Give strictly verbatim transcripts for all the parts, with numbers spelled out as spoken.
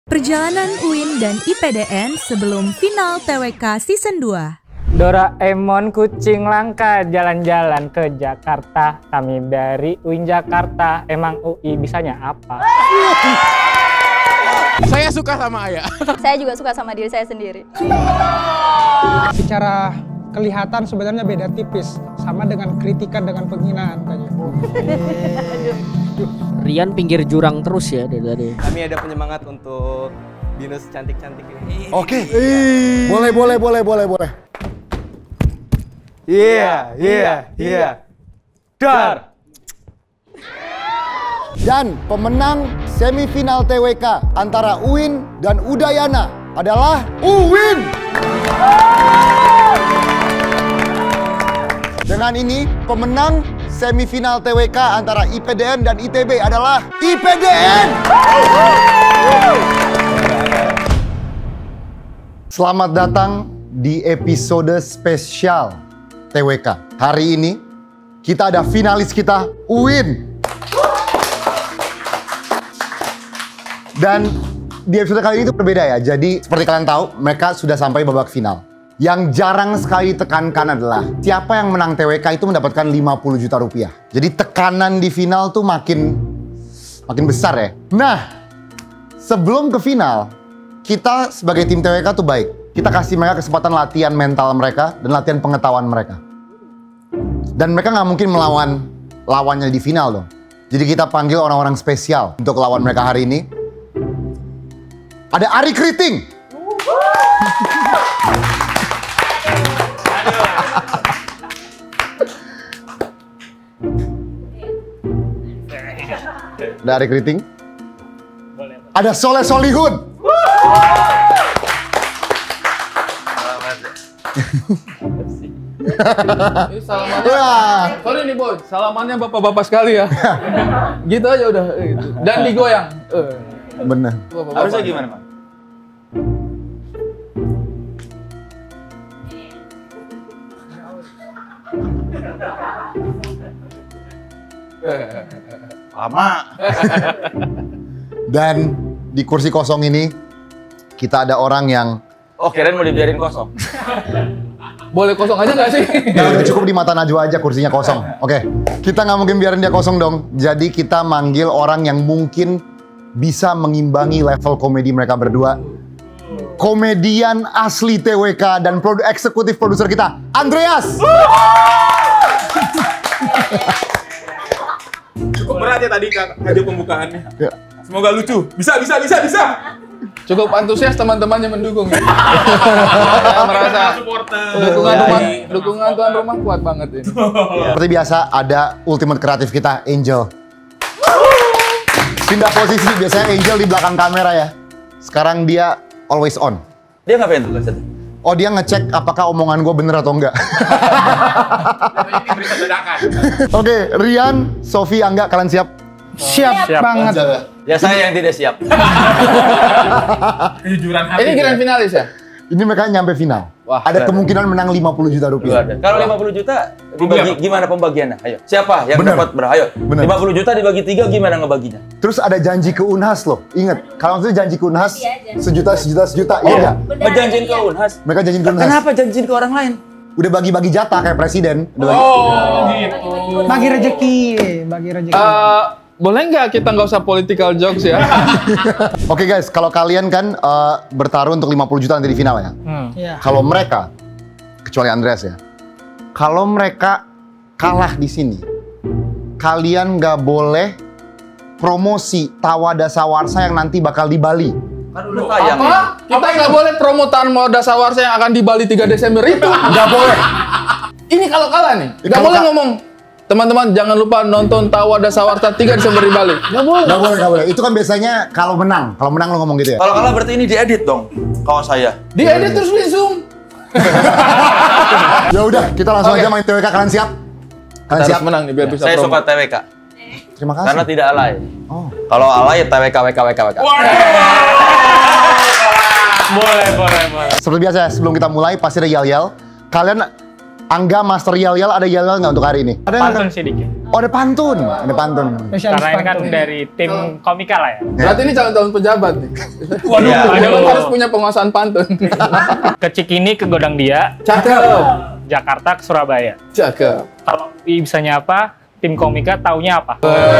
Perjalanan U I N dan I P D N sebelum final T W K Season dua. Doraemon kucing langka jalan-jalan ke Jakarta. Kami dari U I N Jakarta. Emang U I bisanya apa? Saya suka sama Ayah. Saya juga suka sama diri saya sendiri. Secara kelihatan sebenarnya beda tipis. Sama dengan kritikan dengan penghinaan kayaknya. Rian pinggir jurang terus ya dari tadi. Kami ada penyemangat untuk dinos cantik-cantik ini. Oke. Boleh, boleh, boleh, boleh, boleh. Iya, iya, iya. Dar. Dan pemenang semifinal T W K antara U I N dan Udayana adalah U I N. Dengan ini pemenang semifinal T W K antara I P D N dan I T B adalah I P D N. Selamat datang di episode spesial T W K. Hari ini kita ada finalis kita U I N. Dan di episode kali ini itu berbeda ya. Jadi seperti kalian tahu, mereka sudah sampai babak final. Yang jarang sekali ditekankan adalah siapa yang menang T W K itu mendapatkan lima puluh juta rupiah. Jadi tekanan di final tuh makin makin besar ya. Nah, sebelum ke final, kita sebagai tim T W K tuh baik. Kita kasih mereka kesempatan latihan mental mereka dan latihan pengetahuan mereka. Dan mereka nggak mungkin melawan lawannya di final dong. Jadi kita panggil orang-orang spesial untuk lawan mereka hari ini. Ada Ari Kriting. Ada Ari Kriting. Ada Soleh Solihun. Ini salamannya, sorry nih boy, salamannya bapak-bapak sekali ya. Gitu aja udah. Gitu. Dan digoyang. Uh. Bener. Harusnya gimana, Pak? Lama. Dan di kursi kosong ini kita ada orang yang Oh, kirain mau dibiarin kosong. Boleh kosong aja nggak sih? nah, udah cukup di mata Najwa aja kursinya kosong. Oke, kita nggak mungkin biarin dia kosong dong. Jadi kita manggil orang yang mungkin bisa mengimbangi level komedi mereka berdua. Komedian asli T W K dan produ eksekutif produser kita, Andreas. Cukup berat ya tadi kado pembukaannya. Ya. Semoga lucu. Bisa, bisa, bisa, bisa. Cukup antusias teman-temannya mendukung ya. Saya merasa dukungan rumah, dukungan tuan rumah kuat banget ini. Seperti biasa ada ultimate kreatif kita, Angel. Pindah posisi, biasanya Angel di belakang kamera ya. Sekarang dia always on. Dia ngapain tuh Ustaz? Oh, dia ngecek apakah omongan gue bener atau enggak. Oke, Rian, Sofi, Angga, kalian siap? Siap, Siap banget. Ya saya yang tidak siap. Kejujuran hati. Ini grand finalis ya? Ini mereka nyampe final. Wah, ada keren. kemungkinan menang lima puluh juta rupiah. Kalau lima puluh juta dibagi gimana pembagiannya? Ayo. Siapa yang Bener. dapat berapa? Ayo. Bener. lima puluh juta dibagi tiga gimana ngebaginya? Terus ada janji ke Unhas loh. Ingat, kalau itu janji ke Unhas sejuta, sejuta, sejuta. Iya nggak? Ngejanjiin ke Unhas. Mereka janjiin ke Unhas. Kenapa janjiin ke orang lain? Udah bagi-bagi jatah kayak presiden. Udah bagi. Oh, gitu. Bagi rezeki, bagi rezeki. Uh, boleh nggak kita nggak usah political jokes ya? Oke guys, kalau kalian kan uh, bertarung untuk lima puluh juta nanti di final ya. Hmm. Iya. Kalau mereka, kecuali Andreas ya, kalau mereka kalah di sini, kalian nggak boleh promosi Tawa Dasawarsa yang nanti bakal di Bali. Kan udah tayang. Apa? Kita nggak boleh promo Tanmo Dasawarsa yang akan di Bali tiga Desember itu. Nggak boleh. Ini kalau kalah nih, nggak Kalau boleh ka- ngomong. Teman-teman jangan lupa nonton Tawa Dasawarsa tiga Desember di Bali. Nggak boleh. Nggak boleh, nggak boleh. Itu kan biasanya kalau menang. Kalau menang lo ngomong gitu ya. Kalau kalah berarti ini diedit dong. Kawan saya. Di edit terus di zoom. Ya udah, kita langsung Oke. aja main T W K. Kalian siap? Kalian Kita siap? harus menang nih biar bisa Saya promo. suka T W K. Terima kasih. Karena tidak alay. Oh. Kalau alay T W K W K W K W K. Boleh, boleh, boleh. Seperti biasa, sebelum kita mulai pasti ada yel-yel. Kalian Angga, Master Yel-Yel, ada Yel-Yel nggak untuk hari ini? Ada Pantun sih dikit. Oh, ada pantun. Ada pantun. Spesialis Karena ini kan pantun. dari tim komika lah ya. Berarti ini calon-calon pejabat nih. Waduh, Iya, waduh. harus punya penguasaan pantun. Ke Cikini, ke Godang Dia, Cakep. Jakarta ke Surabaya. Cakep. Kalau U I bisanya apa, tim komika taunya apa?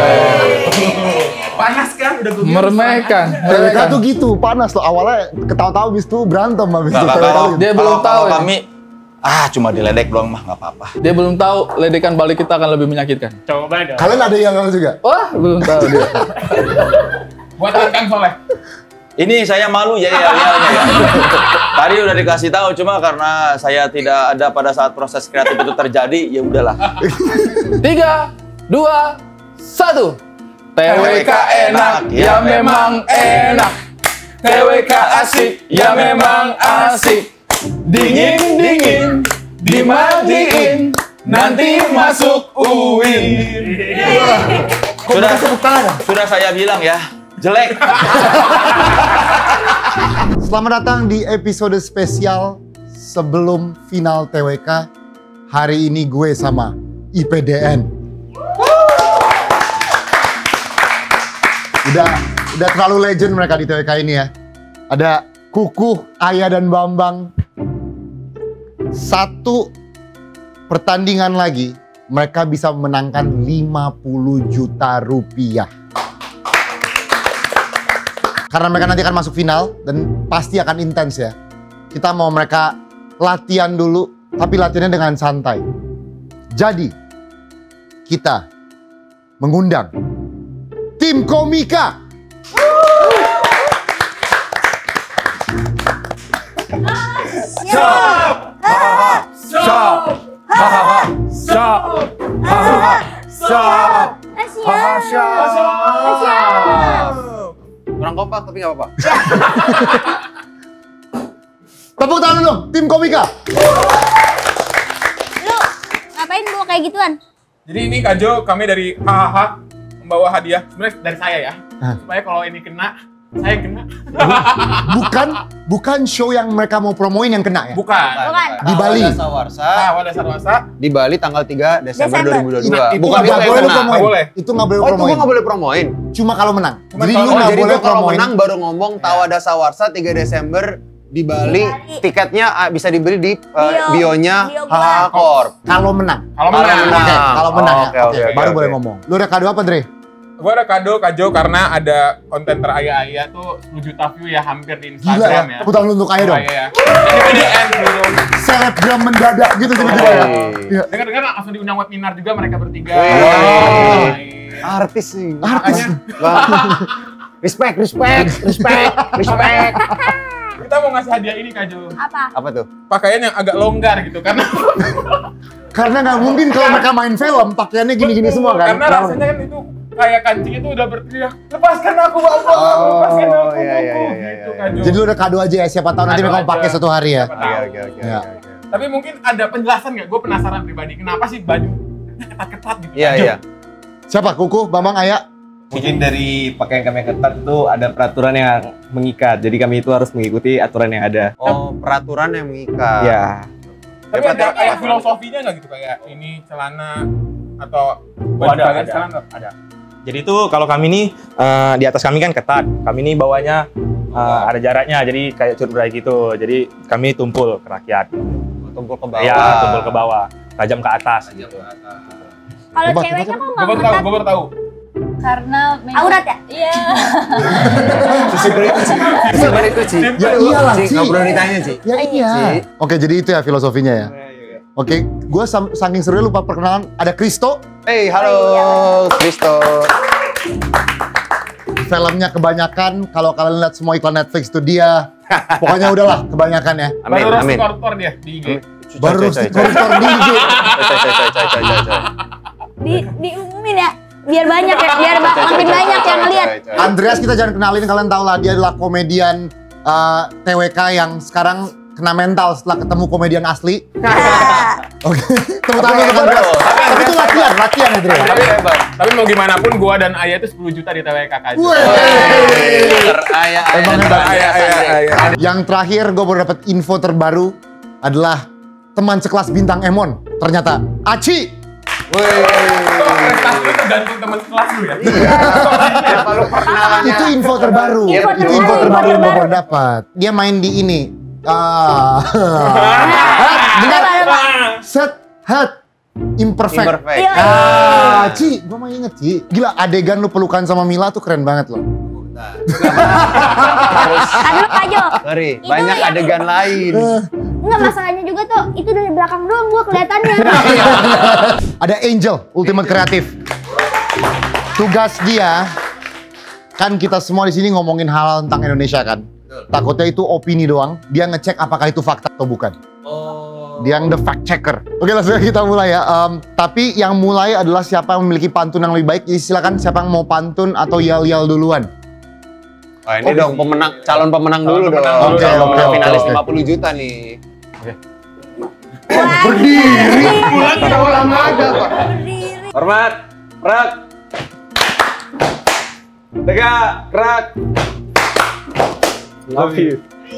Panas kan? Udah gue Meremehkan. T W K Meremehkan. tuh gitu, panas loh. Awalnya ketawa-tawa, habis itu berantem, habis itu Nggak, T W K. kalau- Dia belum kalau- tahu kalau ya. kami ah cuma diledek doang mah nggak apa-apa. Dia belum tahu ledekan balik kita akan lebih menyakitkan. Coba dong. Kalian ada yang juga? Wah, belum tahu dia. Buat Kang Soleh. Ini saya malu ya ya, ya, ya. Tadi udah dikasih tahu cuma karena saya tidak ada pada saat proses kreatif itu terjadi ya udahlah. Tiga, dua, satu. T W K enak, ya memang enak. T W K asik, ya memang asik. Dingin dingin, dimandiin, nanti masuk U I N. Sudah sudah saya bilang ya jelek. Selamat datang di episode spesial sebelum final T W K. Hari ini gue sama I P D N. Udah udah terlalu legend mereka di T W K ini ya. Ada Kukuh, Ayah dan Bambang. Satu pertandingan lagi mereka bisa memenangkan lima puluh juta rupiah. Karena mereka nanti akan masuk final dan pasti akan intens ya. Kita mau mereka latihan dulu, tapi latihannya dengan santai. Jadi, kita mengundang tim komika. Kurang kompak tapi nggak apa-apa. Tepuk tangan dong, tim komika. Lu ngapain bawa kayak gituan? Jadi ini Kak Jo, kami dari Hahaha membawa hadiah. Sebenarnya dari saya ya. Hah? Supaya kalau ini kena, saya yang kena. Bukan bukan show yang mereka mau promoin yang kena ya? Bukan. Bukan. Di Bali. Tawa Dasawarsa Ah, wadah sarwasa. di Bali tanggal tiga Desember Desember. dua ribu dua puluh dua. Itu Bukan nggak itu Nggak yang boleh lu kena. promoin. Nggak boleh. Itu nggak boleh Oh itu promoin. gua nggak boleh promoin. Cuma kalau menang. Cuma Jadi kalau- lu Oh nggak jadi boleh gua kalau promoin. menang baru ngomong Tawa Dasawarsa tiga Desember di Bali. Bali. Tiketnya ah, bisa dibeli di uh, Bio. bionya Bio gua. Hahaha Corp. Kalau menang. Kalau Kalau menang. menang. Oke, kalau menang Oh, ya. oke, Oke, oke, baru oke, boleh oke. ngomong. Lu ada kado apa, Dre? Gue ada kado Kak Jo karena ada konten teraya-aya tuh sepuluh juta view ya hampir di Gila ya. Instagram ya. Tepuk tangan untuk Ayah dong. Ayah ya. Ini P D N seluruh. Selebgram mendadak gitu tiba-tiba ya. Iya. Dengar-dengar langsung diundang webinar juga mereka bertiga. Wih. Artis sih. Artis. Respect, respect, respect, respect. Kita mau ngasih hadiah ini Kak Jo. Apa? Apa tuh? Pakaian yang agak longgar gitu karena Karena nggak mungkin kalau mereka main film pakaiannya gini-gini semua kan. Karena rasanya kan itu kayak kancing itu udah berteriak, lepaskan aku bapak, lepaskan aku iya, iya, iya, bapak, iya, gitu iya. Kak Jo. Jadi lu udah kado aja ya, siapa tahu nanti Kado mereka mau aja. pakai suatu hari ya. Siapa tahu. Oke, oke, oke. Ya. oke. Tapi mungkin ada penjelasan nggak? Gue penasaran pribadi, kenapa sih baju ketat-ketat gitu? Iya, Kak Jo? iya. Siapa? Kuku, Bambang, Ayah? Mungkin dari pakaian kami yang ketat itu ada peraturan yang mengikat. Jadi kami itu harus mengikuti aturan yang ada. Oh, peraturan yang mengikat. Ya. Tapi Ya, ada berarti- kayak filosofinya nggak gitu kayak ini celana atau Oh, baju ada, kalian ada. sekarang nggak? Ada. Jadi itu kalau kami ini eh, di atas kami kan ketat. Kami ini bawahnya eh, ada jaraknya. Jadi kayak curberai gitu. Jadi kami tumpul ke rakyat. Tumpul ke bawah. Iya, tumpul ke bawah. Tajam ke atas gitu. Kalau Coba, ceweknya kok Gue nggak baru tahu, ketat? gue baru tahu. Karena memang Aurat ya? Iya. Sabar itu Ci. Ya iyalah, Ci, Ci. nggak perlu ditanya Ci. Ya iya. Ci. Oke, jadi itu ya filosofinya ya. Oke, gue saking serunya lupa perkenalan. Ada Kristo, Hey, halo, Kristo. filmnya kebanyakan. Kalau kalian lihat semua iklan Netflix itu dia. Pokoknya udahlah, kebanyakan ya. Amin, Baru roast amin. kortor dia di I G. Baru Coy, coy, coy. koruptor di I G. Coy, coy, coy, coy, coy, coy, coy. Di diumumin ya, biar banyak ya, biar ba- makin banyak yang ngeliat. Andreas kita jangan kenalin, kalian tahu lah dia adalah komedian uh, T W K yang sekarang kena mental setelah ketemu komedian asli. Oke, tepuk tangan untuk Andreas. Tapi itu latihan, latihan ya, Dre. Tapi, tapi mau gimana pun gua dan Ayah itu sepuluh juta di T W K Kak Jo. Teraya, Emang hebat. Ayah, ayah, ayah. Yang terakhir gue baru dapat info terbaru adalah teman sekelas bintang Emon. Ternyata Aci. Prestasi lu tergantung teman kelas lu ya? Iya. Kalau perkenalannya. Itu info terbaru. Info Itu terbaru, info terbaru yang info Bogor dapat. Dia main di ini. Ah. Dengar. Set, hat. Imperfect. Imperfect. Ah, Ci, gua mah inget, Ci. Gila, adegan lu pelukan sama Mila tuh keren banget loh. Aduh, Kak Jo. Sorry, Itu banyak yang- adegan lain. Enggak, masalahnya juga tuh, itu dari belakang doang gua kelihatannya. Ada Angel, Ultimate Kreatif. Tugas dia, kan kita semua di sini ngomongin hal tentang Indonesia kan. Takutnya itu opini doang, dia ngecek apakah itu fakta atau bukan. Dia yang the fact checker. Oke, langsung aja kita mulai ya. Um, tapi yang mulai adalah siapa yang memiliki pantun yang lebih baik. Jadi silakan siapa yang mau pantun atau yel-yel duluan. Wah, ini dong pemenang, calon pemenang dulu dong. dulu Oke, dong. pemenang Oke, finalis oke. lima puluh juta nih. Berdiri. Pulang kita olahraga, Pak. Hormat, rak. Tegak, rak. Love you.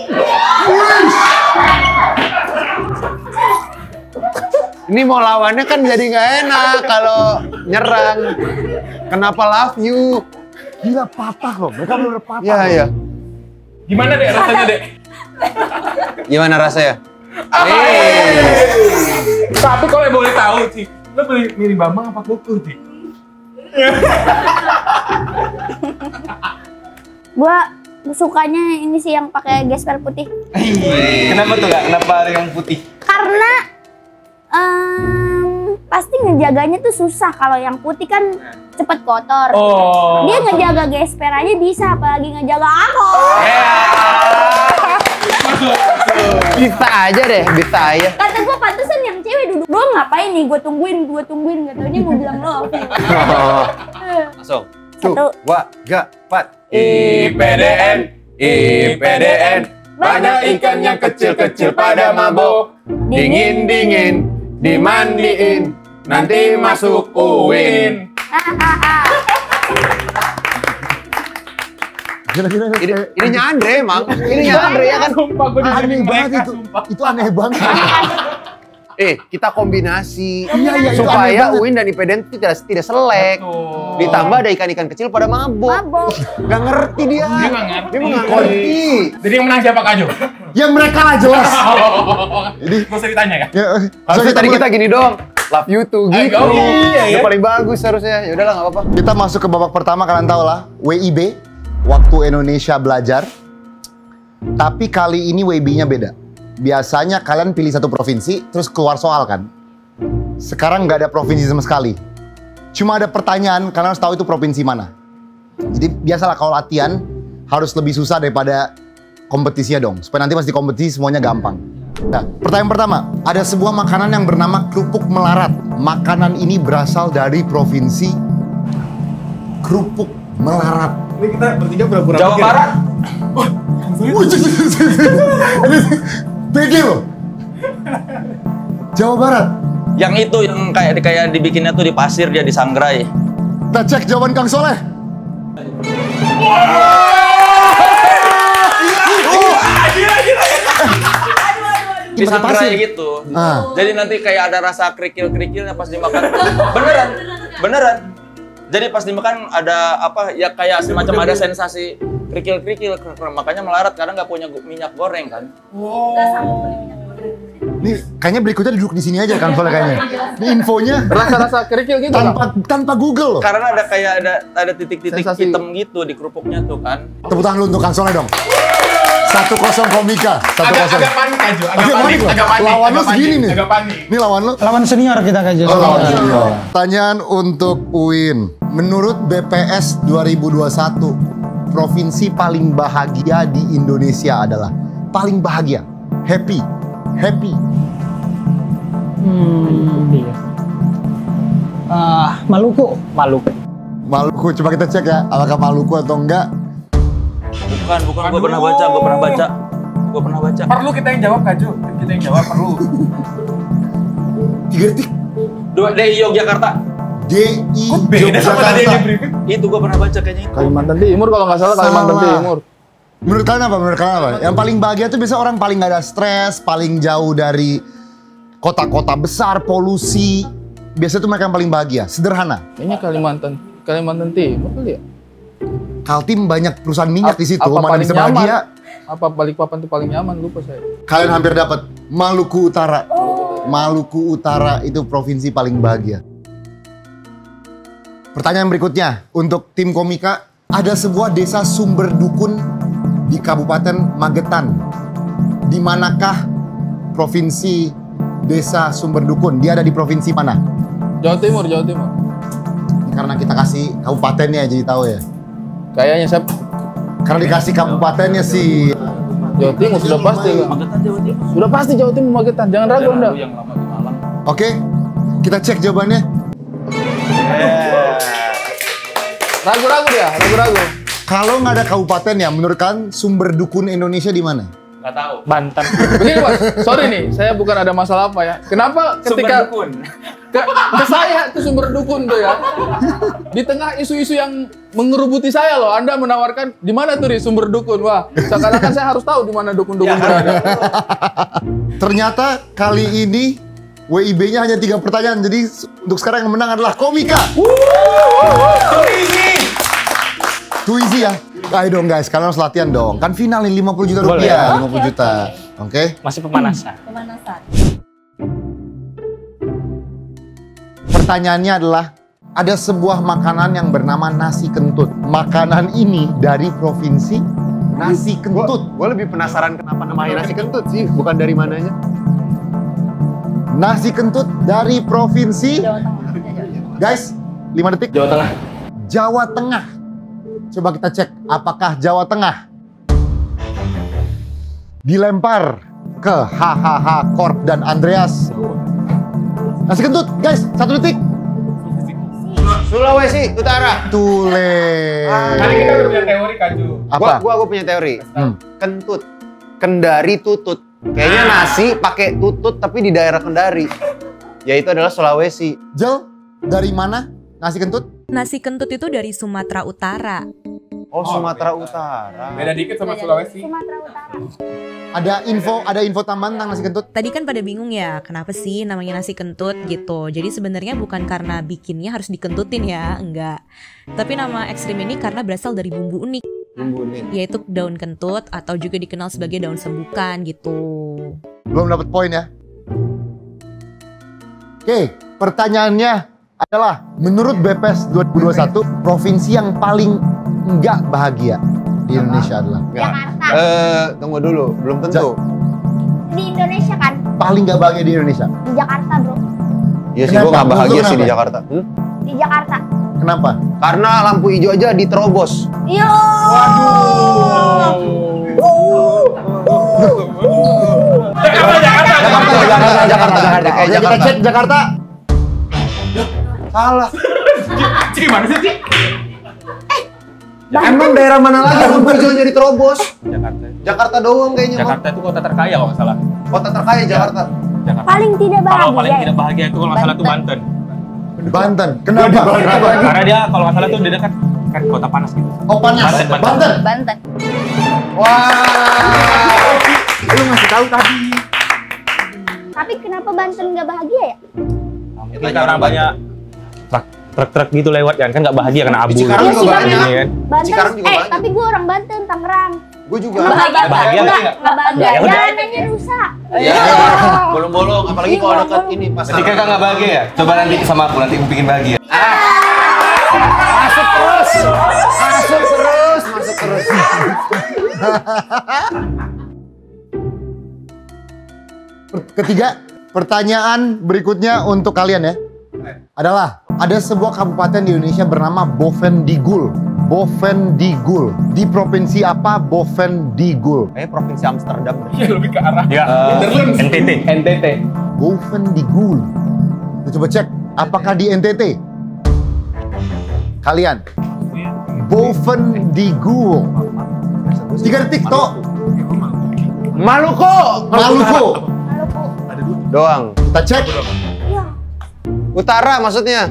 Ini mau lawannya kan jadi nggak enak kalau nyerang. Kenapa love you? Gila, patah loh. Mereka bener patah. Iya, iya. Gimana dek rasanya dek? Gimana rasanya? Tapi kalau boleh tahu Ci, lo beli milih Bambang apa Goku Ci? Gua sukanya ini sih yang pakai gesper putih. Kenapa tuh Kak? Kenapa ada yang putih? Karena em, pasti ngejaganya tuh susah. Kalau yang putih kan cepet kotor. Oh. Dia ngejaga gesper aja bisa, apalagi ngejaga aku. Bisa aja deh, bisa aja. Kata gue pantesan yang cewek duduk doang, ngapain nih? Gue tungguin, gue tungguin, gak taunya mau bilang love. Langsung. Satu. Dua, tiga, empat. I P D N, I P D N, banyak ikan yang kecil-kecil pada mabok. Dingin-dingin, dimandiin, nanti masuk U I N. Gila-gila. Ini, ininya Andre emang. Ininya Andre ya kan. Sumpah gue Aneh banget itu. Itu aneh banget. Eh, kita kombinasi Iya, iya, itu aneh supaya banget. U I N dan I P D N itu tidak tidak selek. Betul. Ditambah ada ikan-ikan kecil pada mabuk. Mabok. Gak ngerti dia. Dia nggak ngerti. Dia nggak ngerti. Jadi yang menang siapa Kak Jo? Ya mereka lah jelas. Jadi gak usah ditanya kan? Ya, Harusnya tadi kita gini dong. Love you too gitu. Oh, iya, Itu ya. paling bagus harusnya. Ya udahlah nggak apa-apa. Kita masuk ke babak pertama, kalian tahu lah, W I B, Waktu Indonesia Belajar. Tapi kali ini W I B-nya beda. Biasanya kalian pilih satu provinsi, terus keluar soal kan? Sekarang nggak ada provinsi sama sekali. Cuma ada pertanyaan, kalian harus tahu itu provinsi mana. Jadi biasalah kalau latihan, harus lebih susah daripada kompetisinya dong. Supaya nanti pas di kompetisi semuanya gampang. Nah, pertanyaan pertama, ada sebuah makanan yang bernama kerupuk melarat. Makanan ini berasal dari provinsi kerupuk melarat. Ini kita bertiga pura-pura Jawa mikir. Barat. P G loh. Jawa Barat. Yang itu yang kayak kayak dibikinnya tuh di pasir, dia disangrai. Kita cek jawaban Kang Soleh. Disangrai gitu. Ah. Jadi nanti kayak ada rasa kerikil-kerikilnya pas dimakan. Beneran, beneran. Jadi pas dimakan ada apa ya kayak semacam ada sensasi kerikil-kerikil, makanya melarat karena nggak punya gu- minyak goreng kan. Nih, kayaknya berikutnya duduk di sini aja Kang Soleh kayaknya. Ini infonya Rasa-rasa kerikil gitu tanpa tanpa Google loh. Karena ada kayak ada ada titik-titik Sensasi. hitam gitu di kerupuknya tuh kan. Tepuk tangan lu untuk Kang Soleh dong. Satu kosong komika. Satu Agak, kosong. agak panik aja, agak Agak panik, panik loh. agak panik. Lawan lu agak panik, segini nih. Agak panik. Ini lawan lu. Lawan senior kita Kak Jo. Oh, lawan senior. Pertanyaan untuk U I N. Menurut B P S dua ribu dua puluh satu, provinsi paling bahagia di Indonesia adalah paling bahagia, happy, happy. Hmm. Ah, Maluku. Maluku. Maluku, coba kita cek ya, apakah Maluku atau enggak? Bukan, bukan. Gue pernah baca, gue pernah baca. Gue pernah baca. Perlu kita yang jawab Kak Jo, kita yang jawab perlu. Tiga detik. Dua D I Yogyakarta. D I Beda sama tadi yang di Yogyakarta. briefing. Itu gue pernah baca kayaknya itu. Kalimantan Timur kalau nggak salah Kalimantan Salah. Timur. Menurut kalian apa? Menurut kalian apa? Yang paling bahagia tuh biasa orang paling nggak ada stres, paling jauh dari kota-kota besar, polusi. Biasanya tuh mereka yang paling bahagia. Sederhana. Kayaknya Kalimantan, Kalimantan Timur kali ya. Kaltim banyak perusahaan minyak A di situ. apa Mana paling bisa nyaman? bahagia? Apa Balikpapan tuh paling nyaman? Lupa saya. Kalian hampir dapat. Maluku Utara. Maluku Utara itu provinsi paling bahagia. Pertanyaan berikutnya untuk tim Komika. Ada sebuah desa sumber dukun di Kabupaten Magetan. Di manakah provinsi desa sumber dukun? Dia ada di provinsi mana? Jawa Timur, Jawa Timur. Karena kita kasih kabupatennya jadi tahu ya. Kayaknya saya karena dikasih kabupatennya sih. Jawa Timur sudah pasti kan. Sudah pasti Jawa Timur Magetan. Jangan ragu Anda. Oke, kita cek jawabannya. Ragu-ragu dia, ragu-ragu. Kalau nggak ada kabupatennya, menurut kalian sumber dukun Indonesia di mana? Nggak tahu. Banten. Begini Mas, sorry nih, saya bukan ada masalah apa ya. Kenapa ketika Sumber dukun. Ke, ke saya itu sumber dukun tuh ya. Di tengah isu-isu yang mengerubuti saya loh, Anda menawarkan di mana tuh Ri, sumber dukun? Wah, seakan-akan saya harus tahu di mana dukun-dukun berada. Ternyata kali ini W I B-nya hanya tiga pertanyaan, jadi untuk sekarang yang menang adalah Komika. Too easy. Too easy ya. Ayo dong guys, kalian harus latihan dong. Kan final nih lima puluh juta rupiah, lima puluh juta. Oke? Okay? Masih pemanasan. Pemanasan. Pertanyaannya adalah, ada sebuah makanan yang bernama nasi kentut. Makanan ini dari provinsi nasi kentut. Gue lebih penasaran kenapa namanya nasi kentut sih, bukan dari mananya. Nasi kentut dari provinsi guys, lima detik. Jawa Tengah. Jawa Tengah. Coba kita cek apakah Jawa Tengah. Dilempar ke hahaha Korp dan Andreas. Nasi kentut, guys, satu detik. Sulawesi Utara. Tule. Kali kita udah punya teori Kaju. Apa? Gua, gua, gua punya teori. Hmm. Kentut. Kendari tutut. Kayaknya nasi pakai tutut tapi di daerah Kendari. Yaitu adalah Sulawesi. Jel, dari mana nasi kentut? Nasi kentut itu dari Sumatera Utara. Oh, Sumatera Utara. Beda dikit sama Sulawesi. Sumatera Utara. Ada info, ada info tambahan tentang nasi kentut? Tadi kan pada bingung ya, kenapa sih namanya nasi kentut gitu. Jadi sebenarnya bukan karena bikinnya harus dikentutin ya, enggak. Tapi nama ekstrim ini karena berasal dari bumbu unik. Bumbu unik. Yaitu daun kentut atau juga dikenal sebagai daun sembukan gitu. Belum dapat poin ya? Oke, pertanyaannya adalah, menurut B P S dua ribu dua puluh satu, provinsi yang paling enggak bahagia di Indonesia adalah? Jakarta. Eh, tunggu dulu, belum tentu. Di Indonesia kan? Paling enggak bahagia di Indonesia? Di Jakarta bro. Iya sih, Kenapa? gua nggak bahagia Menurut sih di kenapa? Jakarta. Hmm? Di Jakarta. Kenapa? Karena lampu hijau aja diterobos. Yo. Jakarta, Jakarta, Jakarta, Jakarta, Jakarta, Jakarta. Oke, kita Jakarta. cek Jakarta. Salah. Cik, gimana sih, Cik? Emang daerah mana lagi lampu hijaunya diterobos? Jakarta. Jakarta doang kayaknya. Jakarta itu kota terkaya kalau nggak salah. Kota terkaya Jakarta. Jakarta. Paling tidak Kalau bahagia. paling ya? tidak bahagia itu kalau nggak salah itu Banten. Banten. Kenapa? Kenapa? Karena dia kalau nggak salah tuh dia dekat kan kota panas gitu. Oh, panas. Banten, Banten. Banten. Banten. Wah. Lu ngasih tahu tadi. Tapi kenapa Banten nggak bahagia ya? Mungkin karena banyak truk truk-truk gitu lewat kan, kan nggak bahagia karena abu. Di Cikarang gitu. juga Ini banyak. kan. Banten. Cikarang juga eh, banyak. tapi gue orang Banten, Tangerang. Gue juga. Emang bahagia nggak? Bahagia Nggak, nggak? nggak bahagia. Ya udah. Jalanannya rusak. Iya. Bolong-bolong, apalagi kalau dekat ini pas. Ketika nggak bahagia ya? Coba nanti sama aku, nanti aku bikin bahagia. Masuk terus. Masuk terus, masuk terus. Ketiga, pertanyaan berikutnya untuk kalian ya. Adalah, ada sebuah kabupaten di Indonesia bernama Bovendigul. Bovendigul. Di provinsi apa Bovendigul? Kayaknya provinsi Amsterdam. Iya, lebih ke arah. Ya, N T T. N T T. Bovendigul. Kita coba cek, apakah di N T T? Kalian. Bovendigul. Tiga detik, Tok. Maluku. Maluku. Doang. Kita cek. Utara maksudnya.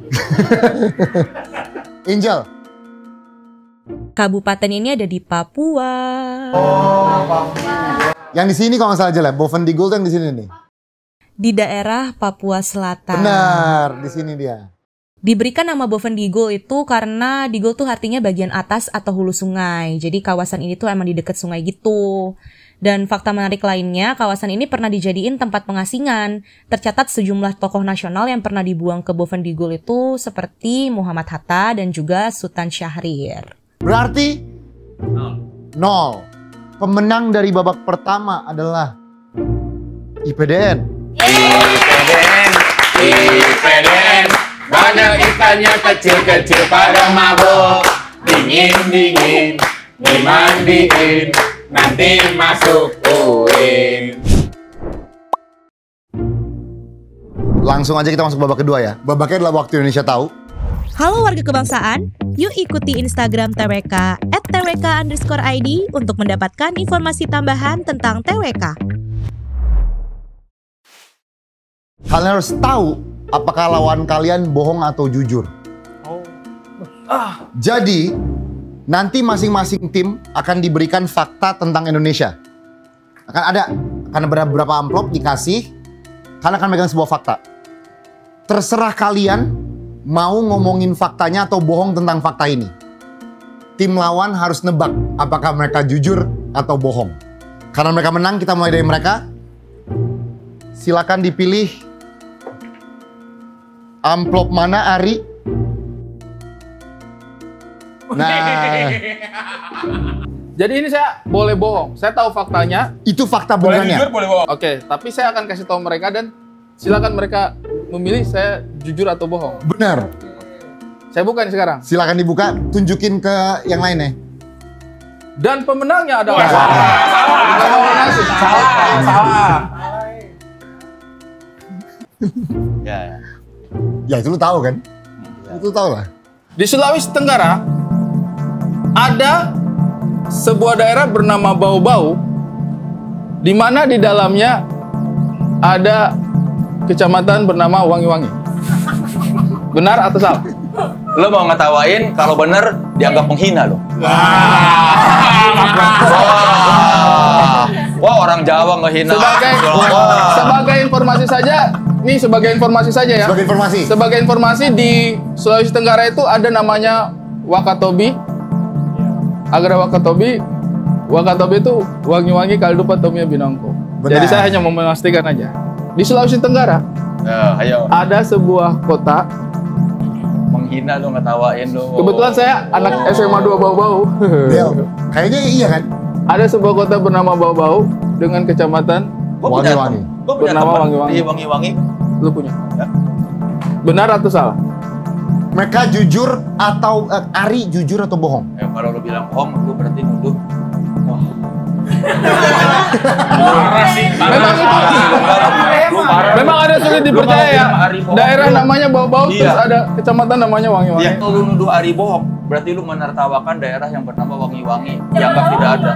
Angel. Kabupaten ini ada di Papua. Yang di sini kalau nggak salah aja lah, Bovendigul tuh yang di sini nih. Di daerah Papua Selatan. Benar, di sini dia. Diberikan nama Boven Digul itu karena Digul tuh artinya bagian atas atau hulu sungai. Jadi kawasan ini tuh emang di dekat sungai gitu. Dan fakta menarik lainnya, kawasan ini pernah dijadiin tempat pengasingan. Tercatat sejumlah tokoh nasional yang pernah dibuang ke Boven Digul itu seperti Muhammad Hatta dan juga Sultan Syahrir. Berarti nol. Pemenang dari babak pertama adalah I P D N. I P D N, I P D N, banyak ikannya kecil-kecil pada mabok. Dingin-dingin, dimandiin, nanti masuk U I N. Langsung aja kita masuk babak kedua ya. Babaknya adalah Waktu Indonesia Tahu. Halo warga kebangsaan, yuk ikuti Instagram T W K at T W K underscore I D untuk mendapatkan informasi tambahan tentang T W K. Kalian harus tahu apakah lawan kalian bohong atau jujur. Jadi, nanti masing-masing tim akan diberikan fakta tentang Indonesia. Akan ada, akan ada beberapa amplop dikasih, kalian akan megang sebuah fakta. Terserah kalian mau ngomongin faktanya atau bohong tentang fakta ini. Tim lawan harus nebak apakah mereka jujur atau bohong. Karena mereka menang, kita mulai dari mereka. Silakan dipilih amplop mana, Ari? Nah, Jadi ini saya boleh bohong. Saya tahu faktanya. itu fakta Boleh benerannya. jujur, boleh bohong. Oke, tapi saya akan kasih tahu mereka dan silakan mereka memilih saya jujur atau bohong. Benar. Saya buka nih sekarang. Silakan dibuka, tunjukin ke yang lainnya. Dan pemenangnya adalah Salah, salah. Ya, ya. Ya itu lu tahu kan? Itu tahu lah. Di Sulawesi Tenggara ada sebuah daerah bernama Bau-Bau, di mana di dalamnya ada kecamatan bernama Wangi-Wangi. Benar atau salah? Lo mau ngetawain kalau bener dianggap menghina lo. Wah, wah orang Jawa ngehina. Sebagai, sebagai informasi saja, nih sebagai informasi saja ya. Sebagai informasi. Sebagai informasi di Sulawesi Tenggara itu ada namanya Wakatobi. Agar Wakatobi, Wakatobi itu Wangi-Wangi Kaldupa Tomia Binongko. Benar. Jadi saya hanya mau memastikan aja. Di Sulawesi Tenggara Ya, ayo. ada sebuah kota. Menghina lo, ngetawain lo. Kebetulan saya anak S M A dua Bau-Bau. Del, kayaknya iya kan? Ada sebuah kota bernama Bau-Bau dengan kecamatan Gua punya Wangi-Wangi. tem- gua punya Bernama teman Wangi-Wangi. di Wangi-Wangi. Lu punya? Ya. Benar atau salah? Mereka jujur atau eh, Ari jujur atau bohong? Eh, kalau lo bilang bohong, lu berarti nuduh. Wah. Memang itu. Memang ada sulit dipercaya ya. Daerah namanya Bau-Bau terus Iya. ada kecamatan namanya Wangi-Wangi. Ya, kalau lu nuduh Ari bohong, berarti lu menertawakan daerah yang bernama Wangi-Wangi. Dianggap tidak ada.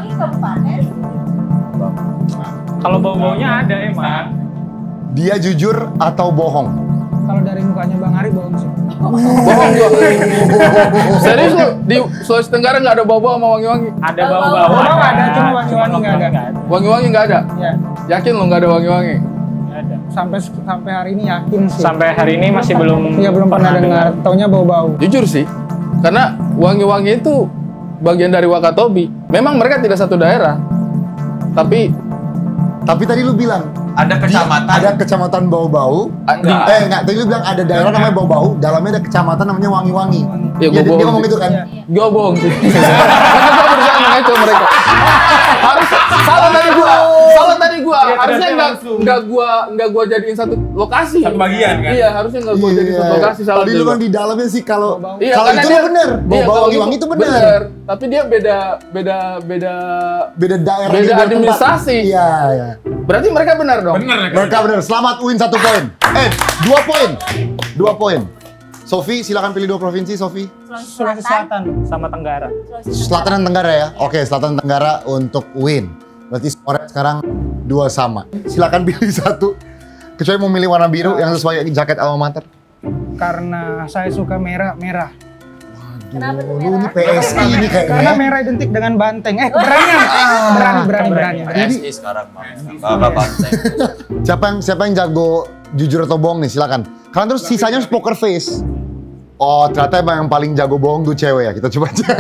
Kalau bau-baunya ada emang. Dia jujur atau bohong? Kalau dari mukanya Bang Ari bohong sih. Bohong gua. Serius lu, di Sulawesi Tenggara nggak ada Bau-Bau sama Wangi-Wangi? Ada bau-bau. Bau ada, cuma Wangi-Wangi nggak ada. Wangi-Wangi nggak ada? Ya, Yakin lu nggak ada Wangi-Wangi? Ada. sampai sampai hari ini yakin sih. Sampai hari ini masih belum. Iya belum pernah dengar. Taunya bau-bau. Jujur sih, karena Wangi-Wangi itu bagian dari Wakatobi. Memang mereka tidak satu daerah, tapi Tapi tadi lu bilang Ada kecamatan. Ada kecamatan Bau-Bau. Enggak. Eh enggak, tadi lu bilang ada daerah namanya Bau-Bau, dalamnya ada kecamatan namanya Wangi-Wangi. Ya, dia, gua bohong dia ngomong sih. itu kan? Gue bohong sih. Karena gue berusaha mengecoh mereka. Harus salah tadi gua. Salah tadi gua. Iya, Harusnya ternyata enggak langsung. enggak gua enggak gua jadiin satu lokasi. Satu bagian kan? Iya, harusnya enggak gua jadiin satu lokasi salah. Tadi tadi lu gua. bilang di dalamnya sih kalau Iya, kalau karena itu dia lu bener. iya, Bau-Bau kalau Wangi-Wangi itu bener. bener. Tapi dia beda beda beda beda Beda daerah. beda beda administrasi. tempat. Iya, iya. Berarti mereka benar dong. Bener kan? Mereka bener. Selamat win satu poin. Eh, dua poin. Dua poin. Sofi, silakan pilih dua provinsi, Sofi. Sulawesi Selatan sama Tenggara. Selatan dan Tenggara ya. Oke, Selatan dan Tenggara untuk win. Berarti skornya sekarang dua sama. Silakan pilih satu. Kecuali mau milih warna biru yang sesuai jaket alma mater. karena saya suka merah merah. Kenapa tuh Lu ini P S I ini Karena kayaknya. merah identik dengan banteng. Eh, keberanian. Berani, berani, berani. P S I sekarang, Mam. Kakak banteng. Siapa yang siapa yang jago jujur atau bohong nih, silakan. Kalian terus sisanya harus poker face. Oh, ternyata emang yang paling jago bohong tuh cewek ya. Kita coba aja.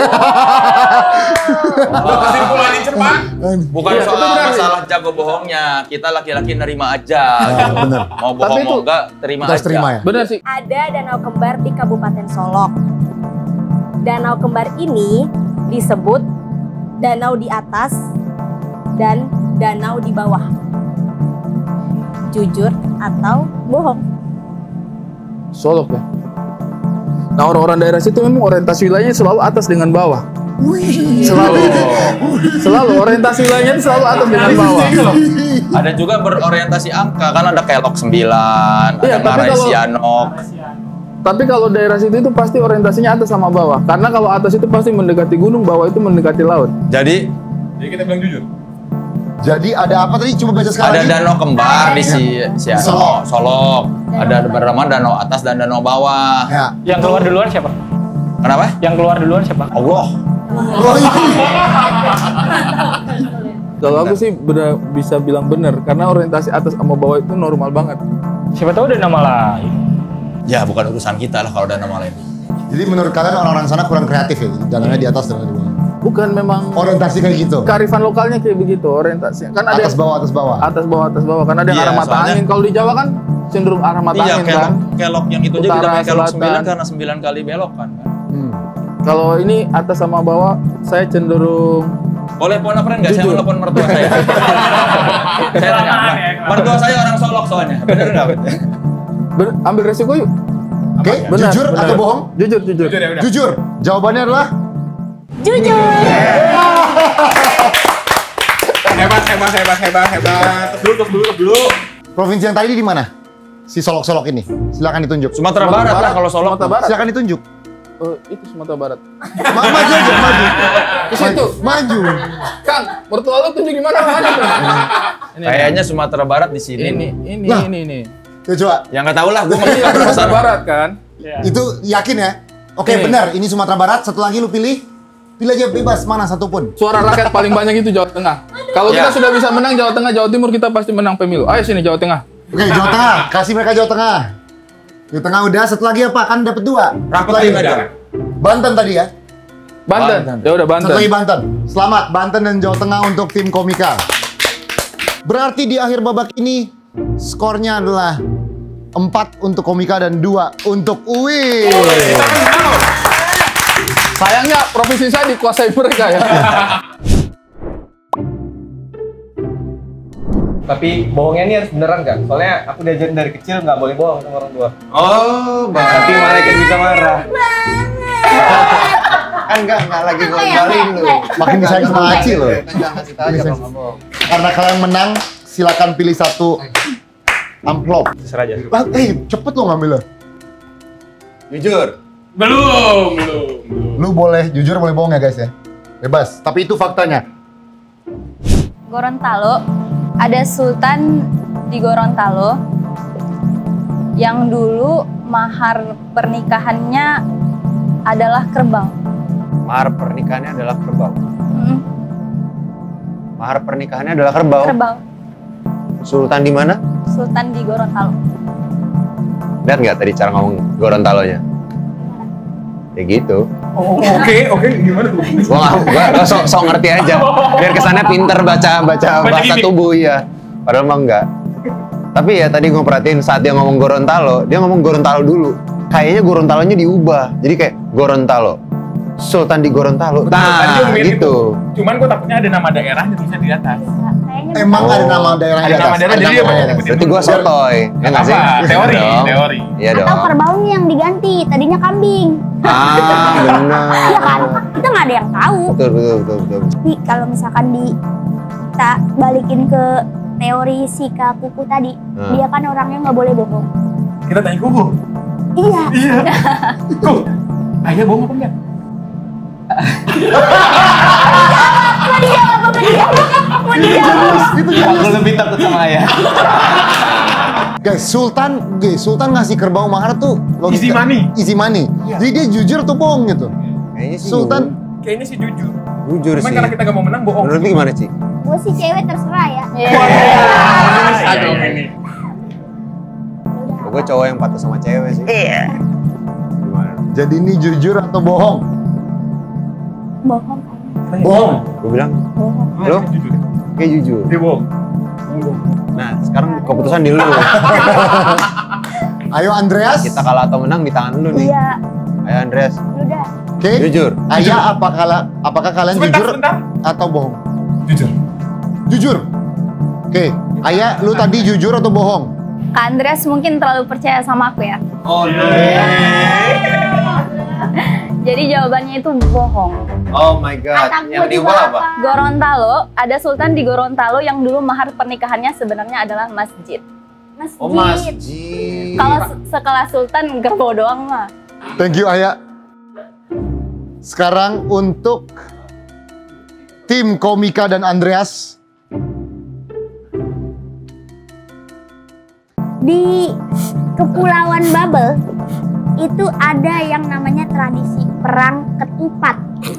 Kesimpulan ini cepat. Bukan Iya, soal itu benar. masalah jago bohongnya. Kita laki-laki nerima aja. Ah, bener. Mau Tapi bohong itu- mau enggak, terima Kita harus aja. terima ya. Benar sih. Ada danau kembar di Kabupaten Solok. Danau kembar ini disebut danau di atas dan danau di bawah. Jujur atau bohong? Solok ya. Nah, orang-orang daerah situ memang orientasi wilayahnya selalu atas dengan bawah. Selalu. Selalu orientasi wilayahnya itu selalu atas dengan bawah. Ada juga berorientasi angka, kan ada kelok sembilan, Iya, ada tapi ngarai kalau- sianok. Tapi kalau daerah situ itu pasti orientasinya atas sama bawah. Karena kalau atas itu pasti mendekati gunung, bawah itu mendekati laut. Jadi Jadi kita bilang jujur. Jadi ada apa tadi? Coba baca sekali ada lagi. danau kembar di si Sianok, Solok. Solok. Ada bernama danau atas dan danau bawah. Ya. Yang keluar duluan siapa? Kenapa? Yang keluar duluan siapa? Allah. Oh, iya. Kalau aku sih bener, bisa bilang benar karena orientasi atas sama bawah itu normal banget. Siapa tahu ada nama lain. Ya bukan urusan kita lah kalau ada nama lain. Jadi menurut kalian orang-orang sana kurang kreatif ya? Dananya di atas dan di bawah. Bukan memang Orientasi kayak gitu. kearifan lokalnya kayak begitu orientasinya. Kan ada Atas bawah, atas bawah. atas bawah atas bawah kan ada yang Iya, arah mata soalnya- angin. Kalau di Jawa kan cenderung arah mata Iya, angin kelok, kan. kelok yang itu aja kita Utara, pakai kelok selatan. sembilan karena sembilan kali belok kan. Hmm. Kalau ini atas sama bawah saya cenderung Boleh phone friend nggak? Saya Jujur. mau telepon mertua saya. Saya tanya, mertua saya orang Solok soalnya. Bener nggak? ber- ambil resiko yuk. Oke, Benar, jujur benar. atau bohong? Jujur, jujur. Jujur ya udah. Jujur. Jawabannya adalah Jujur. Hebat, hebat, hebat, hebat, hebat. Terus dulu, terus dulu, terus dulu. provinsi yang tadi di mana? Si Solok-Solok ini. Silakan ditunjuk. Sumatera Barat lah kalau Solok. Sumatera Barat. Silakan ditunjuk. Oh, itu Sumatera Barat. Ma- maju aja, maju. Ke situ. Maju. Kang, mertua lu tunjuk di mana? Mana? Ini, Kayaknya Sumatera Barat di sini. ini, ini, Nah. ini, ini. Tuh, coba. Ya nggak tahu lah, gue nggak Iya, pernah Sumatera kesana. Barat kan? Itu yakin ya? Oke, Ini. benar. Ini Sumatera Barat. Satu lagi lu pilih. Pilih aja bebas mana satupun. Suara rakyat paling banyak itu Jawa Tengah. Kalau Ya. kita sudah bisa menang Jawa Tengah, Jawa Timur, kita pasti menang pemilu. Ayo sini Jawa Tengah. Oke, Jawa Tengah. Kasih mereka Jawa Tengah. Jawa Tengah udah. Satu lagi apa? Kan dapat dua. Satu Rapat lagi. tim aja. Banten tadi ya. Banten. Banten. Ya udah Banten. Satu lagi Banten. Selamat Banten dan Jawa Tengah untuk tim Komika. Berarti di akhir babak ini skornya adalah empat untuk Komika dan dua untuk Uwi. Sayangnya provinsi saya dikuasai mereka ya. Tapi bohongnya ini harus beneran kan? Soalnya aku diajarin dari kecil nggak boleh bohong sama orang tua. Oh, Nanti malaikat bisa marah. kan enggak enggak lagi ngombalin lu. Makin disayang sama Aci loh. Enggak ngasih tahu aja kalau nggak bohong. Karena kalian menang, silakan pilih satu amplop. Terserah aja. Ah, eh, cepet lo ngambilnya. Jujur. Belum, belum, belum. Lu boleh jujur, boleh bohong ya guys ya. Bebas. Tapi itu faktanya. Gorontalo, ada sultan di Gorontalo yang dulu mahar pernikahannya adalah kerbau. Mahar pernikahannya adalah kerbau. Mm, Mahar pernikahannya adalah kerbau. kerbau. Sultan di mana? Sultan di Gorontalo. Lihat nggak tadi cara ngomong Gorontalonya? Ya gitu. Oh, oke, oke, gimana tuh? Gua nggak, gua, gua sok, sok ngerti aja. Biar kesannya pinter baca baca bahasa gini. tubuh ya. Padahal mah enggak. Tapi ya tadi gue perhatiin saat dia ngomong Gorontalo, dia ngomong Gorontalo dulu. Kayaknya Gorontalonya diubah. Jadi kayak Gorontalo. Sultan di Gorontalo. Tadi Nah, gua mikir gitu. itu. Cuman gue takutnya ada nama daerahnya tulisan di atas. Emang Oh. ada nama daerahnya Ada di nama atas? daerah, Ada jadi nama apa? daerah. Berarti gue sotoy. Ya nggak sih? Apa? Teori, Iya dong. teori. Iya dong. Atau kerbaunya yang diganti, tadinya kambing. Ah, benar. Iya kan? Kita nggak ada yang tahu. Betul, betul, betul, betul. Tapi kalau misalkan di kita balikin ke teori Sika Kuku tadi, Hmm. dia kan orangnya nggak boleh bohong. Kita tanya kuku. Iya. Iya. Kok? Ayah bohong apa enggak? Mau dijawab, mau dijawab, mau dijawab. Aku lebih takut sama ayah. Guys, Sultan, guys, Sultan ngasih kerbau mahar tuh logika. Easy money. Easy money. Iya. Jadi dia jujur tuh bohong gitu. Kayaknya sih Sultan. Kayaknya sih jujur. Jujur Cuman sih. karena kita nggak mau menang, bohong. Menurut lu gimana, Ci? Gue sih cewek terserah ya. Aduh, ini. Gue cowok yang patuh sama cewek sih. Iya. Jadi ini jujur atau bohong? Bohong. Bohong. Gue bilang, Bohong. lo? Kayak jujur. Dia bohong. Nah, sekarang keputusan di lu. Ayo Andreas. Kita kalah atau menang di tangan lu nih. Iya. Ayo Andreas. Udah. Oke. Jujur. Ayah, apakah apakah kalian Sebentar, jujur sebentar. atau bohong? Jujur. Jujur. Oke. Ayah, lu tadi jujur atau bohong? Kak Andreas mungkin terlalu percaya sama aku ya. Oh no. Jadi jawabannya itu bohong. Oh my god. Kata Yang gue diubah juga apa? apa? Gorontalo, ada sultan di Gorontalo yang dulu mahar pernikahannya sebenarnya adalah masjid. Masjid. Oh masjid. Kalau se- sekelas sultan gerbo doang mah. Thank you Ayah. Sekarang untuk tim Komika dan Andreas. Di Kepulauan Babel itu ada yang namanya tradisi perang ketupat.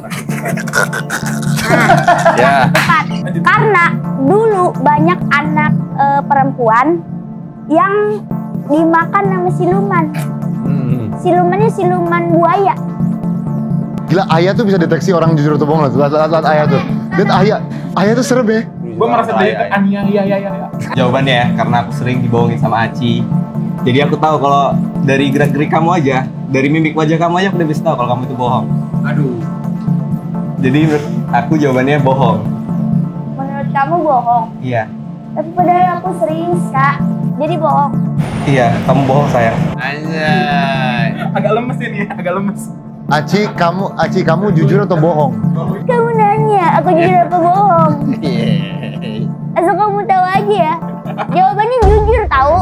Nah, Ya. ketupat. Karena dulu banyak anak eh, perempuan yang dimakan sama siluman. Hmm. Silumannya siluman buaya. Gila, Ayah tuh bisa deteksi orang jujur atau bohong. Lihat, lihat, lihat Ayah tuh. Lihat Ayah. Ayah tuh serem ya. Gue merasa dari Ania, iya, iya, iya. Jawabannya ya, karena aku sering dibohongin sama Aci. Jadi aku tahu kalau dari gerak-gerik kamu aja, dari mimik wajah kamu aja aku udah bisa tahu kalau kamu itu bohong. Aduh. Jadi menurut aku jawabannya bohong. Menurut kamu bohong. Iya. Tapi padahal aku serius, Kak. Jadi bohong. Iya, kamu bohong sayang. Anjay. Agak lemes ini, agak lemes. Aci, kamu Aci kamu jujur atau bohong? Kamu nanya, aku jujur apa bohong? Asal kamu tahu aja ya. Jawabannya jujur tahu.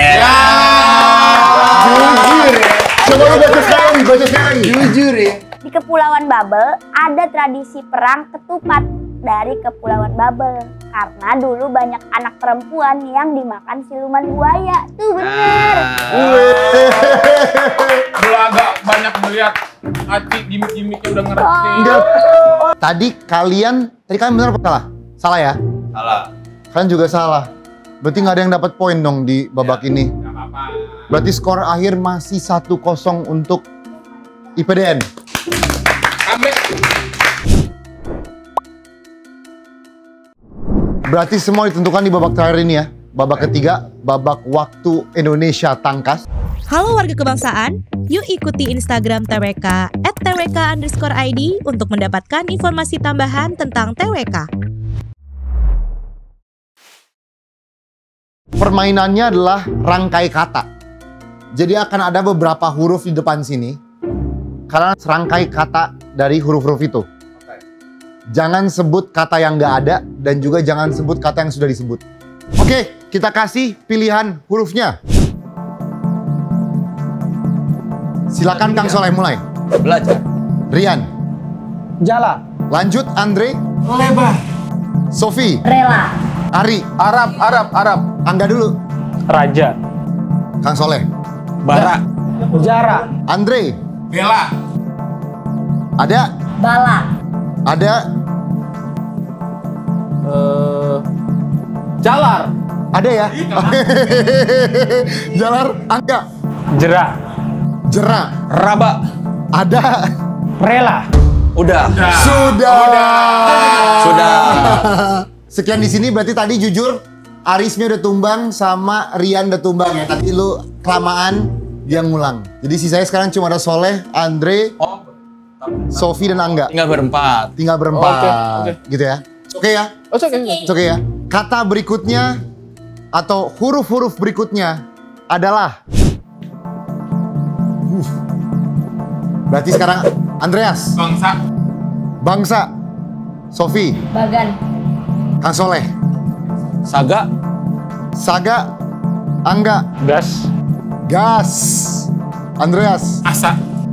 Jujur ya. Coba lu baca sekali, baca sekali. Jujur ya. Di Kepulauan Babel ada tradisi perang ketupat dari Kepulauan Babel. Karena dulu banyak anak perempuan yang dimakan siluman buaya. Tuh bener. Gue agak banyak melihat Aci gimmick-gimmicknya udah ngerti. Enggak. Tadi kalian, tadi kalian benar apa salah? Salah ya? Salah. Kalian juga salah. Berarti nggak ada yang dapat poin dong di babak ini. Berarti skor akhir masih satu kosong untuk I P D N. Berarti semua ditentukan di babak terakhir ini ya. Babak ketiga, babak waktu Indonesia tangkas. Halo warga kebangsaan, yuk ikuti Instagram T W K at T W K underscore I D untuk mendapatkan informasi tambahan tentang T W K. Permainannya adalah rangkai kata. Jadi akan ada beberapa huruf di depan sini. Karena serangkai kata dari huruf-huruf itu. Jangan sebut kata yang nggak ada dan juga jangan sebut kata yang sudah disebut. Oke, kita kasih pilihan hurufnya. Silakan Kang Soleh mulai. Belajar. Rian. Jala. Lanjut Andre. Lebar. Sofi. Rela. Ari. Arab, Arab, Arab. Angga dulu. Raja. Kang Soleh. Bara. Jara. Andre. Bella. Ada. Bala. Ada. Eh, Jalar. Ada ya? Jalar. Angga. Jerak. Jera. Raba. Ada. Rela. Udah. Sudah. Sudah. Sekian di sini berarti tadi jujur Arismi udah tumbang sama Rian udah tumbang ya. Tadi lu kelamaan dia ngulang. Jadi sisanya sekarang cuma ada Soleh, Andre, Sofi dan Angga. Tinggal berempat. Tinggal berempat. Oke, oke. Gitu ya. Oke ya? Oke, oke. Oke ya. Kata berikutnya atau huruf-huruf berikutnya adalah uh. Berarti sekarang Andreas. Bangsa. Bangsa. Sofi. Bagan. Kang Soleh. Saga. Saga. Angga. Gas. Gas. Andreas. Asa.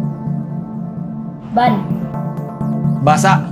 Ban. Basa.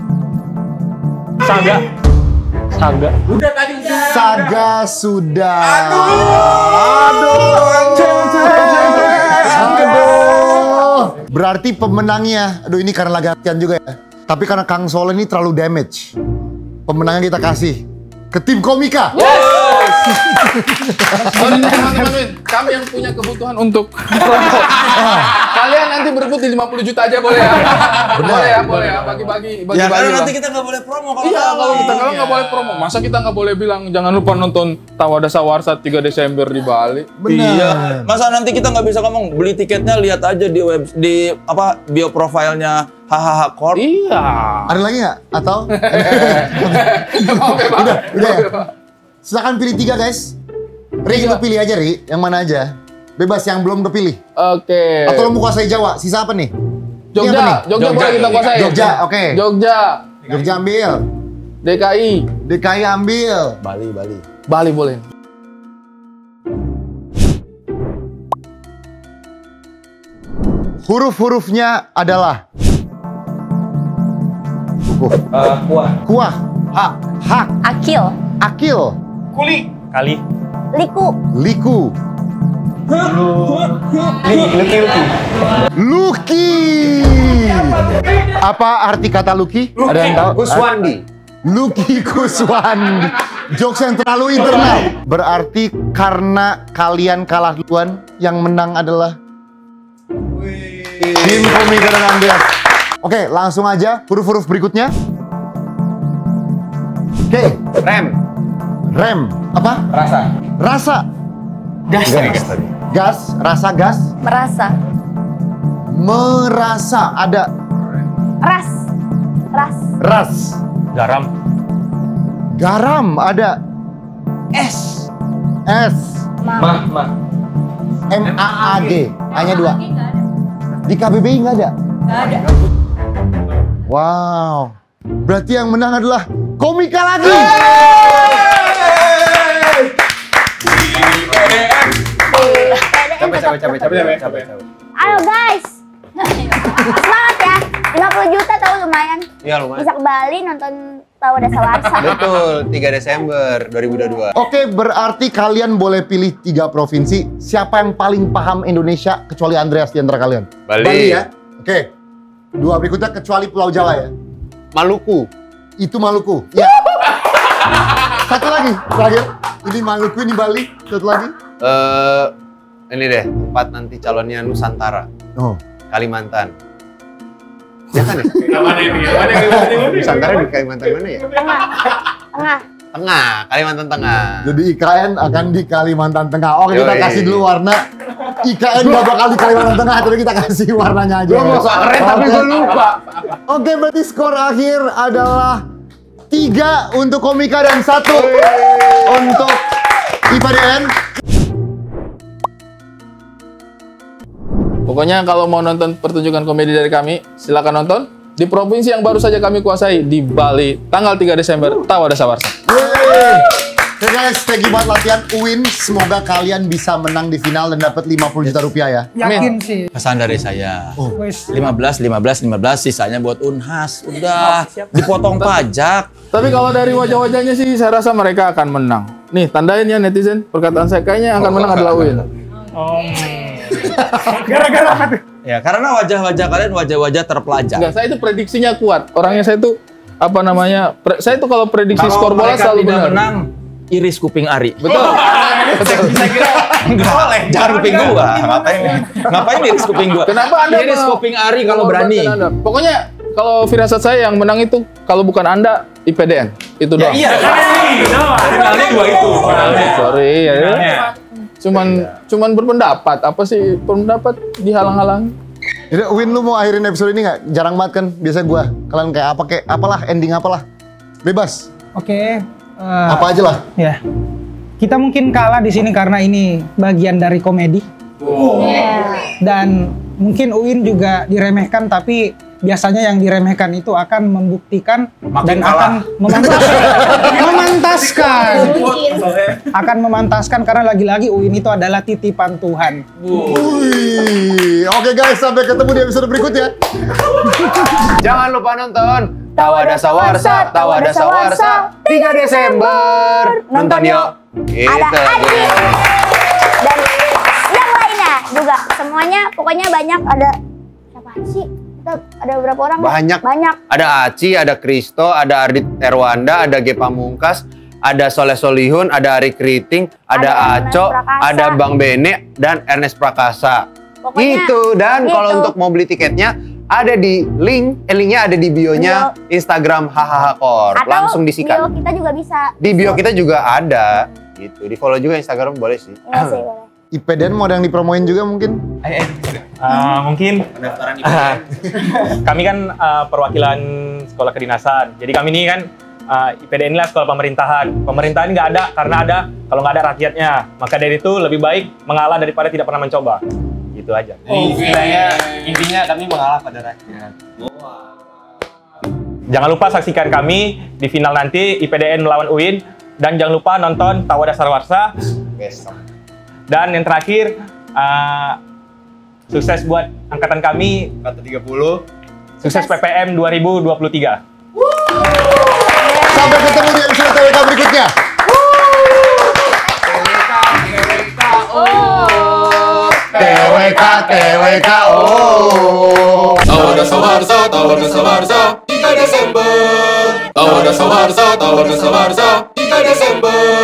Saga. Saga. Udah tadi udah. Saga sudah. Aduh. Aduh. Aduh. Berarti pemenangnya, aduh ini karena latihan juga ya. Tapi karena Kang Soleh ini terlalu damage. Pemenangnya kita kasih ke tim Komika. Yes. Teman-teman, kami yang punya kebutuhan untuk kalian nanti berebut di lima puluh juta aja boleh ya? Boleh ya, boleh ya, bagi-bagi. Ya karena nanti kita nggak boleh promo kalau Iya, kalau kita kalau nggak boleh promo. Masa kita nggak boleh bilang jangan lupa nonton Tawadasa Warsa tiga Desember di Bali. Iya. Masa nanti kita nggak bisa ngomong beli tiketnya, lihat aja di web di apa bio profilnya Hahaha Corp. Iya. Ada lagi nggak? Atau? udah, udah ya. Silakan pilih tiga guys. Ri, lu pilih aja Ri, yang mana aja. Bebas yang belum kepilih. Oke. Atau lu mau kuasai Jawa, sisa apa nih? Jogja, Jogja, Jogja, Jogja boleh kita kuasai. Jogja, oke. Okay. Jogja. Jogja ambil. D K I. D K I ambil. Bali, Bali. Bali boleh. Huruf-hurufnya adalah Uh, kuah. kuah, Hak. hak, Akil. akil, Kuli. Kali. Liku. liku, luki. Apa arti kata luki? Ada yang tahu? Kuswandi. Luki Kuswandi. Jokes yang terlalu internal. Berarti karena kalian kalah duluan, yang menang adalah tim Komika dan Andreas. Oke, langsung aja huruf-huruf berikutnya. Oke. Rem. Rem. Apa? Rasa. Rasa. Gas. Gas tadi. Gas. Rasa gas. Merasa. Merasa. Ada. Ras. Ras. Ras. Garam. Garam. Ada. S. S. Mah. Mah. M A A G. Hanya dua. Di K B B I nggak ada? Nggak ada. Wow. Berarti yang menang adalah Komika lagi. Capek, capek, capek, capek, capek. Ayo guys. Semangat ya. lima puluh juta tahu lumayan. Iya lumayan. Bisa ke Bali nonton Tawadasa Warsa. Betul, tiga Desember dua ribu dua puluh dua. Oke, berarti kalian boleh pilih tiga provinsi. Siapa yang paling paham Indonesia kecuali Andreas di antara kalian? Bali. Bali ya. Oke. Dua berikutnya kecuali Pulau Jawa ya. Maluku. Itu Maluku. Ya. Satu lagi, terakhir. Ini Maluku, ini Bali. Satu lagi. Eh, ini deh tempat nanti calonnya Nusantara. Oh. Kalimantan. Ya kan ya? Mana ini? Mana ini? Nusantara di Kalimantan mana ya? Tengah. Tengah. Tengah, Kalimantan Tengah. Jadi I K N akan di Kalimantan Tengah. Oke, kita Yoi. kasih dulu warna. I K N gak bakal di Kalimantan Tengah, tapi kita kasih warnanya aja. Gua mau keren tapi Oke. gue lupa. Oke, berarti skor akhir adalah tiga untuk Komika dan satu untuk I P D N. Pokoknya kalau mau nonton pertunjukan komedi dari kami, silakan nonton di provinsi yang baru saja kami kuasai di Bali, tanggal tiga Desember, Tawadasa Warsa. Oke guys, thank you buat latihan U I N. Semoga kalian bisa menang di final dan dapat lima puluh juta rupiah ya. Yakin sih. Pesan dari saya. Wes. lima belas, lima belas, lima belas, sisanya buat Unhas. Udah, dipotong pajak. Tapi kalau dari wajah-wajahnya sih, saya rasa mereka akan menang. Nih, tandain ya netizen, perkataan saya kayaknya yang akan menang adalah U I N. Oh. Gara-gara apa tuh? Ya, karena wajah-wajah kalian wajah-wajah terpelajar. Enggak, saya itu prediksinya kuat. Orangnya saya itu apa namanya? Pre, saya itu kalau prediksi skor bola mereka selalu tidak benar. menang, iris kuping Ari. Betul. Betul. Saya kira enggak boleh, jangan kuping gua. Ngapain? Ngapain iris kuping gua? Kenapa Anda iris mau- kuping Ari kalau berani? Anda? Pokoknya kalau firasat saya yang menang itu kalau bukan Anda I P D N. Itu Ya doang. iya. Finalnya dua itu. Finalnya. Sorry ya. Finalnya. Cuman cuman berpendapat. Apa sih pendapat dihalang-halangi? Jadi Win, lu mau akhirin episode ini nggak? Jarang banget kan, biasa gua. Kalian kayak apa, kayak apalah, ending apalah. Bebas. Oke. eh, Apa aja lah. Ya. Kita mungkin kalah di sini karena ini bagian dari komedi. Dan mungkin U I N juga diremehkan, tapi biasanya yang diremehkan itu akan membuktikan Makin dan kalah. akan memantaskan. memantaskan. Akan memantaskan karena lagi-lagi U I N itu adalah titipan Tuhan. Wih. Oke guys, sampai ketemu di episode berikutnya. Jangan lupa nonton Tawadasa Warsa, Tawadasa Warsa, tiga Desember. Nonton yuk. Ada Gitu. Aji dan yang lainnya juga. Semuanya pokoknya banyak ada siapa Apaan sih? Kita ada berapa orang? Banyak. Banyak. Ada Aci, ada Kristo, ada Ardit Erwanda, ada Ge Pamungkas, ada Soleh Solihun, ada Ari Kriting, ada, Ada Aco, Ernest Prakasa. ada Bang Bene, dan Ernest Prakasa. Pokoknya Gitu. Dan gitu. kalau untuk mau beli tiketnya, ada di link, eh, linknya ada di bionya Instagram Hahaha Kor. Atau Langsung bio disikat. kita juga bisa. Di bio kita juga ada. Gitu. Di follow juga Instagram boleh sih. Iya sih, boleh. I P D N mau ada yang dipromoin juga mungkin? Uh, mungkin Pendaftaran I P D uh, N. kami kan uh, perwakilan sekolah kedinasan. Jadi kami ini kan uh, I P D N lah sekolah pemerintahan. Pemerintahan nggak ada karena ada kalau nggak ada rakyatnya. Maka dari itu lebih baik mengalah daripada tidak pernah mencoba. Gitu aja. Jadi istilahnya intinya kami mengalah pada rakyat. Jangan lupa saksikan kami di final nanti I P D N melawan U I N dan jangan lupa nonton Tawa Dasar Warsa. Besok. Dan yang terakhir uh, sukses buat angkatan kami Kata tiga puluh. sukses P P M dua ribu dua puluh tiga. Sampai ketemu di episode T W K berikutnya. T W K, T W K, oh. Tawa Dasar Warsa, Tawa Dasar Warsa, tiga Desember. Tawa Dasar Warsa, Tawa Dasar Warsa, tiga Desember.